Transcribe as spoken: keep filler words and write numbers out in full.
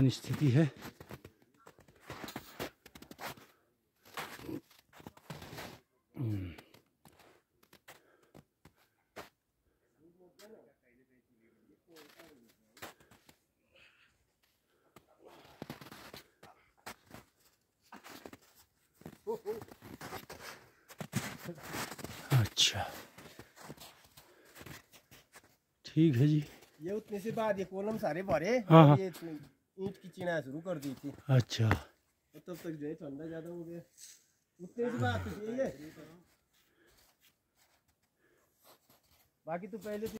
वर्तमान स्थिति है। अच्छा ठीक है जी। ये उतने से बाद ये कॉलम सारे भरे। हाँ हाँ। ये ईंट की चिनाई शुरू कर दी थी। अच्छा तब तक जो है ठंडा ज्यादा हो गया। उतने से बात तो यही है, बाकी तो पहले